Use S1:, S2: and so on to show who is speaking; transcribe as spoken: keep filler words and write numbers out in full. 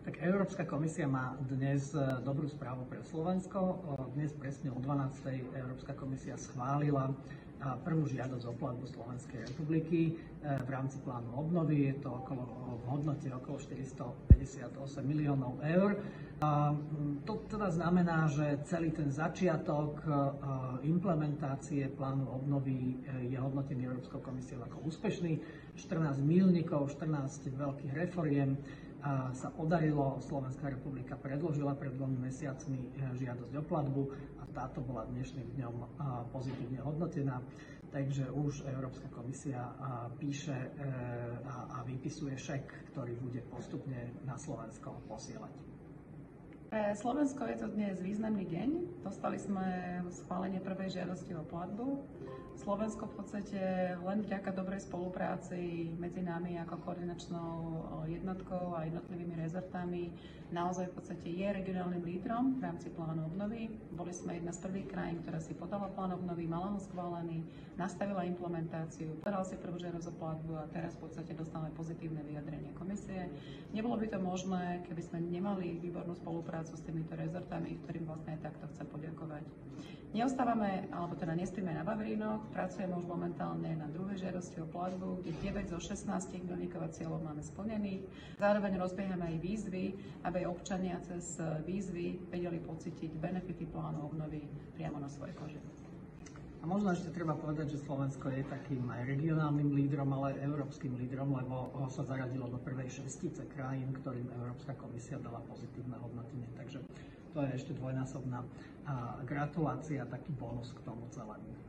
S1: Tak Európska komisia má dnes dobrú správu pre Slovensko. Dnes presne o dvanástej Európska komisia schválila prvú žiadosť o platbu Slovenskej republiky v rámci plánu obnovy. Je to okolo, v hodnote okolo štyristopäťdesiatosem miliónov eur. To teda znamená, že celý ten začiatok implementácie plánu obnovy je hodnotený Európskou komisiou ako úspešný. štrnásť míľnikov, štrnásť veľkých reforiem sa podarilo. Slovenská republika predložila pred dvomi mesiacmi žiadosť o platbu a táto bola dnešným dňom pozitívne hodnotená. Takže už Európska komisia píše a vypisuje šek, ktorý bude postupne na Slovensko posielať.
S2: Pre Slovensko je to dnes významný deň. Dostali sme schválenie prvej žiadosti o platbu. Slovensko v podstate len vďaka dobrej spolupráci medzi nami ako koordinačnou jednotkou a jednotlivými rezortami naozaj v podstate je regionálnym lídrom v rámci plánu obnovy. Boli sme jedna z prvých krajín, ktorá si podala plán obnovy, mala ho schválený, nastavila implementáciu, podala si prvú žiadosť o platbu a teraz v podstate dostávame pozitívne vyjadrenie komisie. Nebolo by to možné, keby sme nemali výbornú spoluprácu s týmito rezortami, ktorým vlastne aj takto chcem poďakovať. Neostávame, alebo teda nespíme na Vavrínoch, pracujeme už momentálne na druhej žiadosti o platbu, kde deväť zo šestnástich milníkov a cieľov máme splnených. Zároveň rozbiehame aj výzvy, aby občania cez výzvy vedeli pocítiť benefity plánu obnovy priamo na svojej koži.
S1: A možno ešte treba povedať, že Slovensko je takým aj regionálnym lídrom, ale aj európskym lídrom, lebo sa zaradilo do prvej šestice krajín, ktorým Európska komisia dala pozitívne hodnotenie. Takže to je ešte dvojnásobná gratulácia, taký bonus k tomu celému.